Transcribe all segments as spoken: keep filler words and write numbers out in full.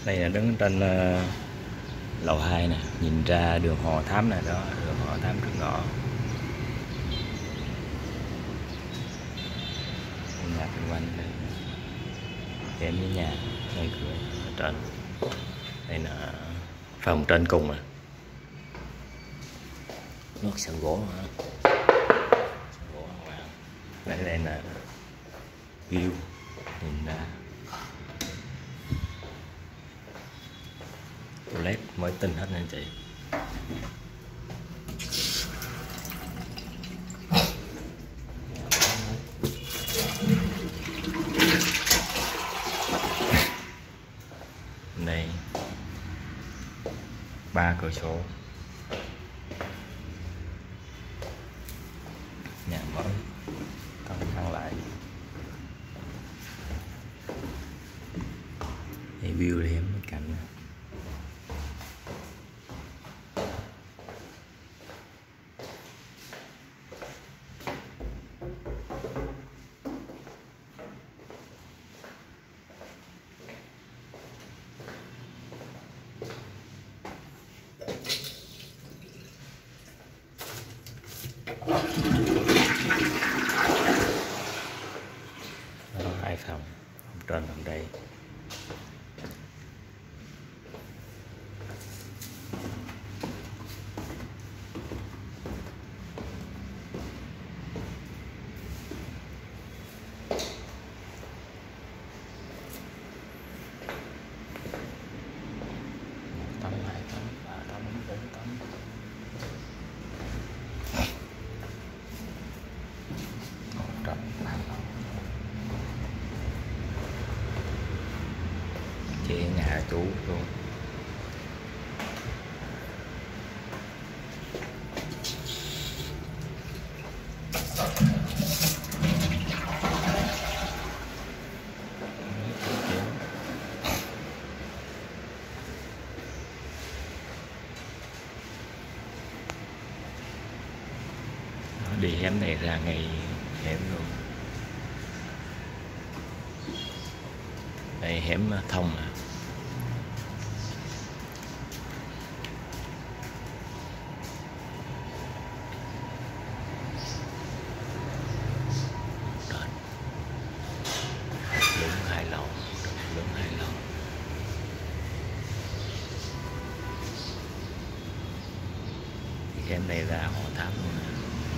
Đây là đứng trên uh, lầu hai nè, nhìn ra đường Hồ Thám nè, đó đường Hồ Thám trước ngõ. Nhà xung quanh đây, em với nhà ngay cửa ở trên. Đây là phòng trên cùng à, nước sàn gỗ hả? Sàn gỗ hoàng. Đây đây là view nhìn ra toilet mới tinh hết anh chị. Đây ba cửa sổ, nhà mới cân thang lại. Đây view đi em cảnh. Đó, hai phòng, phòng trên phòng đây. Một tấm, hai tấm, ba tấm, bốn tấm. Chị nhà chủ luôn. Đi hẻm này ra ngay hẻm luôn. Đây hẻm thông à. Đúng hai lầu, đúng hai lầu. Hẻm này ra Hồ Thám luôn nè.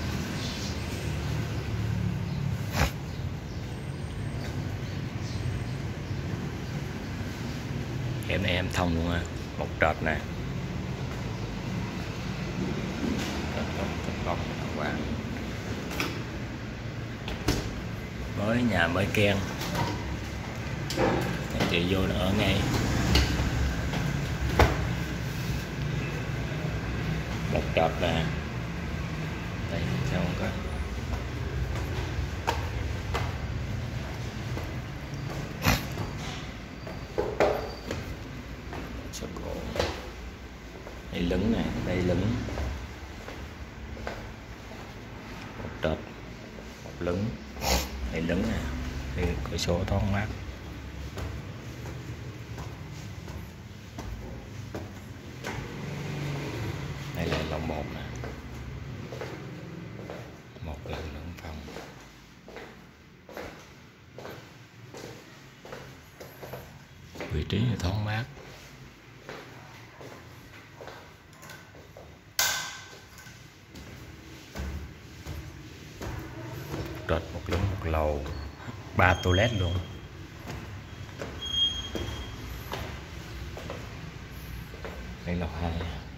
Hẻm này em thông luôn á, một trệt nè. Mới nhà mới ken. Chị vô nó ở ngay. Một trệt nè. Đây sao không có. Sơ gỗ. Đây lửng nè, đây lửng. Một trệt, một lửng. Đây lửng nè, đây cửa sổ thoáng mát. Đây là lầu một nè. Một lần lửng phòng. Vị trí thoáng mát. Trệt một lửng một lầu, ba toilet luôn. Đây lầu hai.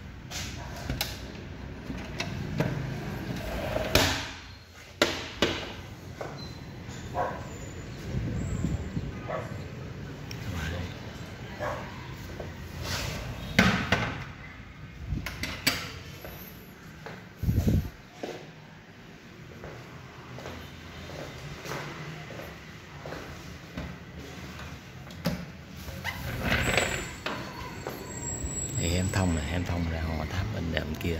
Thì em thông này, em thông ra Hồ Thám bên đệm kia.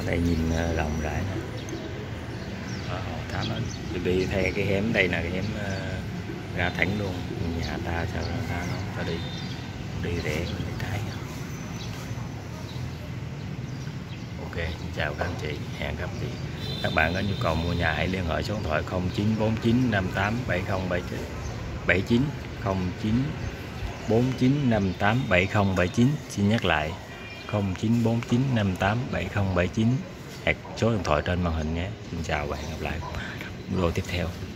đây nhìn rộng rãi nè. Đó, thả nó đi theo cái hẻm đây là cái hẻm uh, ra thẳng luôn nhà ta, sao ta nó ta đi đi rẽ đi trái. Ok, chào các anh chị, hẹn gặp chị. Các bạn có nhu cầu mua nhà hãy liên hệ số điện thoại không chín bốn chín năm tám bảy không bảy chín không chín bốn chín năm tám bảy không bảy chín. Xin nhắc lại không chín bốn chín năm tám bảy không bảy chín hoặc số điện thoại trên màn hình nhé. Xin chào và hẹn gặp lại video tiếp theo.